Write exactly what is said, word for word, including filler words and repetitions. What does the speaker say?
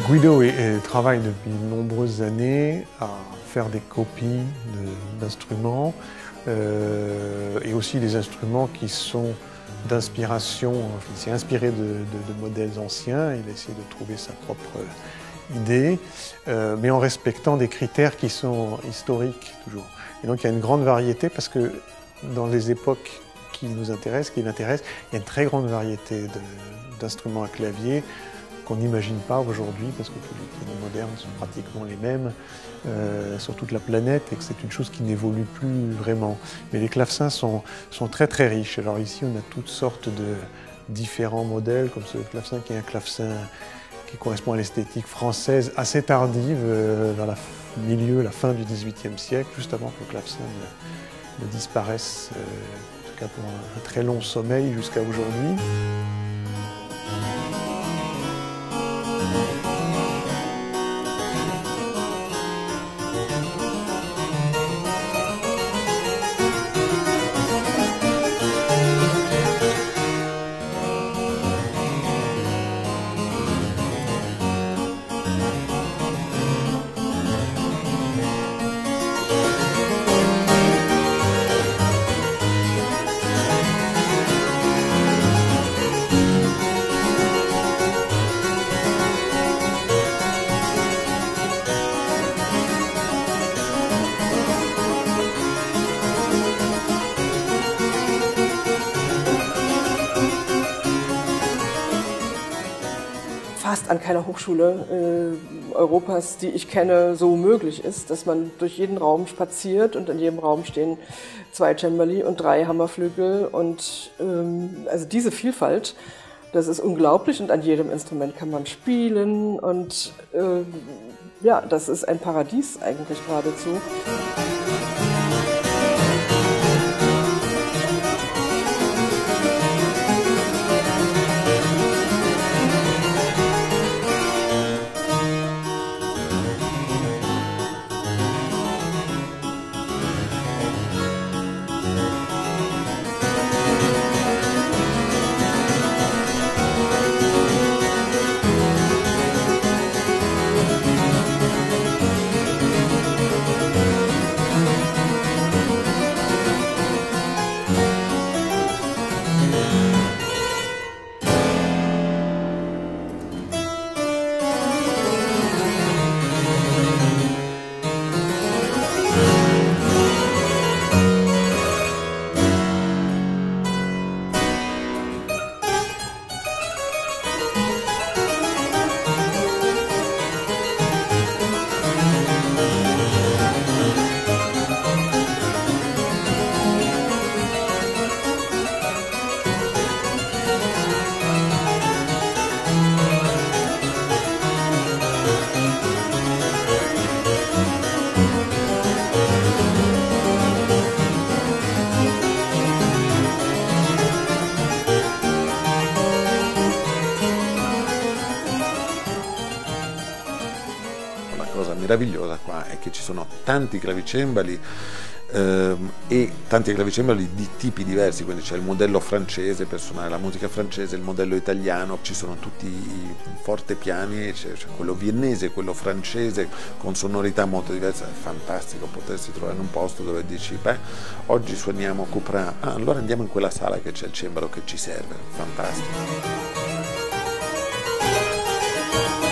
Guido est, est, travaille depuis de nombreuses années à faire des copies d'instruments euh, et aussi des instruments qui sont d'inspiration. Il s'est inspiré de, de, de modèles anciens, il a essayé de trouver sa propre idée, euh, mais en respectant des critères qui sont historiques toujours. Et donc il y a une grande variété parce que dans les époques qui nous intéressent, qui l'intéressent, il y a une très grande variété d'instruments à clavier qu'on n'imagine pas aujourd'hui parce que tous les pianos modernes sont pratiquement les mêmes euh, sur toute la planète et que c'est une chose qui n'évolue plus vraiment. Mais les clavecins sont, sont très très riches. Alors ici on a toutes sortes de différents modèles comme ce clavecin qui est un clavecin qui correspond à l'esthétique française assez tardive euh, vers le milieu, la fin du dix-huitième siècle, juste avant que le clavecin ne, ne disparaisse, euh, en tout cas pour un, un très long sommeil jusqu'à aujourd'hui. Fast an keiner Hochschule äh, Europas, die ich kenne, so möglich ist, dass man durch jeden Raum spaziert und in jedem Raum stehen zwei Cembali und drei Hammerflügel und ähm, also diese Vielfalt, das ist unglaublich und an jedem Instrument kann man spielen und äh, ja, das ist ein Paradies eigentlich geradezu. La cosa meravigliosa qua è che ci sono tanti clavicembali ehm, e tanti clavicembali di tipi diversi, quindi c'è il modello francese per suonare la musica francese, il modello italiano, ci sono tutti i fortepiani, c'è quello viennese, quello francese con sonorità molto diverse. È fantastico potersi trovare in un posto dove dici beh, oggi suoniamo Couperin, ah, allora andiamo in quella sala che c'è il cembalo che ci serve, fantastico.